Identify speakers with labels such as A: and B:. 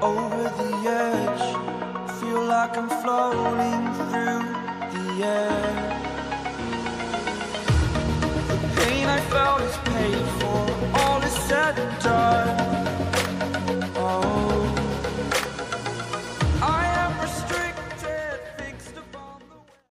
A: over the edge. Feel like I'm floating through